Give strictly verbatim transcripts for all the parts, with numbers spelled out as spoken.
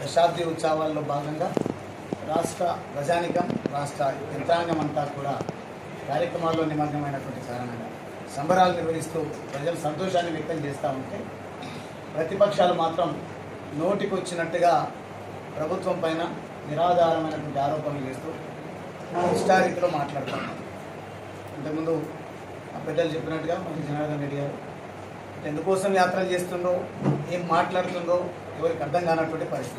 దశాబ్ది ఉత్సవాల్లో భాగంగా రాష్ట్ర ప్రజానికం రాష్ట్ర యంత్రాంగం అంతా కూడా కార్యక్రమాల్లో నిమగ్నమైనటువంటి కారణంగా సంబరాలు నిర్వహిస్తూ ప్రజలు సంతోషాన్ని వ్యక్తం చేస్తూ ఉంటే ప్రతిపక్షాలు మాత్రం నోటికొచ్చినట్టుగా ప్రభుత్వం పైన నిరాధారమైనటువంటి ఆరోపణలు చేస్తూ హిస్టారిక్లో మాట్లాడుతున్నారు. ఇంతకుముందు ఆ పెద్దలు చెప్పినట్టుగా మన జనార్దన్ రెడ్డి గారు ఎందుకోసం యాత్రలు చేస్తుండో ఏం మాట్లాడుతుండో ఎవరికి అర్థం కానటువంటి పరిస్థితి.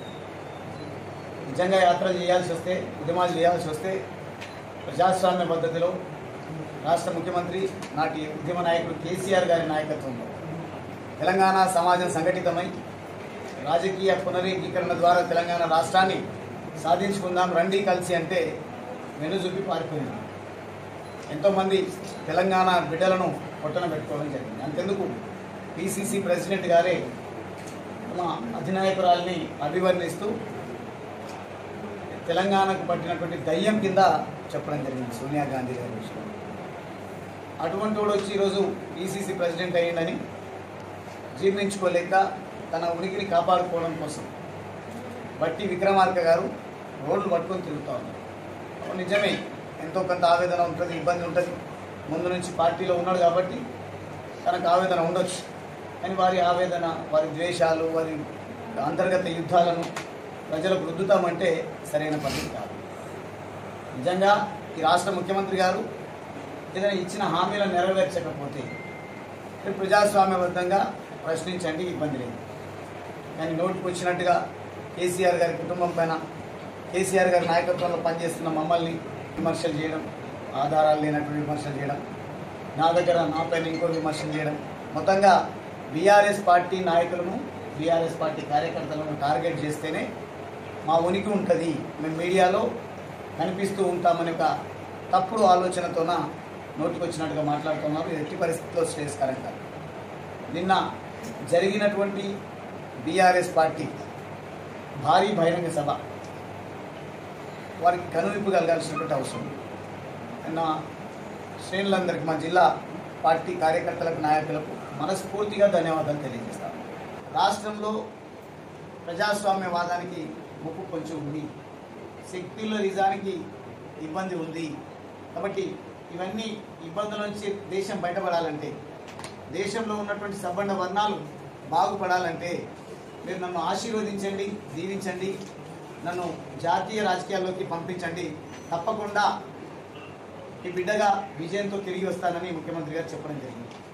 నిజంగా యాత్రలు చేయాల్సి వస్తే ఉద్యమాలు చేయాల్సి వస్తే ప్రజాస్వామ్య పద్ధతిలో రాష్ట్ర ముఖ్యమంత్రి నాటి ఉద్యమ నాయకుడు కేసీఆర్ గారి నాయకత్వంలో తెలంగాణ సమాజం సంఘటితమై రాజకీయ పునరేకీకరణ ద్వారా తెలంగాణ రాష్ట్రాన్ని సాధించుకుందాం రండి కలిసి అంటే వెనుజుపి పారిపోయింది. ఎంతోమంది తెలంగాణ బిడ్డలను పొట్టన పెట్టుకోవడం జరిగింది. అంతెందుకు పిసిసి ప్రెసిడెంట్ గారే తమ అధినాయకురాల్ని అభివర్ణిస్తూ తెలంగాణకు పట్టినటువంటి దయ్యం కింద చెప్పడం జరిగింది సోనియా గాంధీ గారి విషయం. అటువంటి వాడు వచ్చి ఈరోజు పిసిసి ప్రెసిడెంట్ అయ్యిందని జీర్ణించుకోలేక తన ఉనికిని కాపాడుకోవడం కోసం బట్టి విక్రమార్క గారు రోడ్లు పట్టుకొని తిరుగుతూ ఉన్నారు. నిజమే ఎంతో కొంత ఆవేదన ఉంటుంది, ఇబ్బంది ఉంటుంది. ముందు నుంచి పార్టీలో ఉన్నాడు కాబట్టి తనకు ఆవేదన ఉండొచ్చు. కానీ వారి ఆవేదన, వారి ద్వేషాలు, వారి అంతర్గత యుద్ధాలను ప్రజలకు రుద్దుతామంటే సరైన పద్ధతి కాదు. నిజంగా ఈ రాష్ట్ర ముఖ్యమంత్రి గారు ఏదైనా ఇచ్చిన హామీలను నెరవేర్చకపోతే ప్రజాస్వామ్యబద్ధంగా ప్రశ్నించండి, ఇబ్బంది లేదు. కానీ నోటికి వచ్చినట్టుగా కేసీఆర్ గారి కుటుంబం పైన, కేసీఆర్ గారి నాయకత్వంలో పనిచేస్తున్న మమ్మల్ని విమర్శలు చేయడం, ఆధారాలు లేనటువంటి విమర్శలు చేయడం, నా దగ్గర నా పైన ఇంకో విమర్శలు చేయడం, మొత్తంగా బీఆర్ఎస్ పార్టీ నాయకులను, బీఆర్ఎస్ పార్టీ కార్యకర్తలను టార్గెట్ చేస్తేనే మా ఉనికి ఉంటుంది, మేము మీడియాలో కనిపిస్తూ ఉంటామని ఒక తప్పుడు ఆలోచనతోన నోటికి వచ్చినట్టుగా మాట్లాడుతున్నారు. ఇది ఎట్టి పరిస్థితుల్లో శ్రేయస్కరం కాదు. నిన్న జరిగినటువంటి బీఆర్ఎస్ పార్టీ భారీ బహిరంగ సభ వారికి కనువిప్పు కలగాల్సినటువంటి అవసరం. నిన్న శ్రేణులందరికీ, మా జిల్లా పార్టీ కార్యకర్తలకు, నాయకులకు మనస్ఫూర్తిగా ధన్యవాదాలు తెలియజేస్తాను. రాష్ట్రంలో ప్రజాస్వామ్యవాదానికి ముప్పు కొంచెం ఉంది, సెక్యులరిజానికి ఇబ్బంది ఉంది. కాబట్టి ఇవన్నీ ఇబ్బందుల నుంచి దేశం బయటపడాలంటే, దేశంలో ఉన్నటువంటి సబ్బండ వర్ణాలు బాగుపడాలంటే మీరు నన్ను ఆశీర్వదించండి, దీవించండి, నన్ను జాతీయ రాజకీయాల్లోకి పంపించండి. తప్పకుండా ఈ బిడ్డగా విజయంతో తిరిగి వస్తానని ముఖ్యమంత్రి గారు చెప్పడం జరిగింది.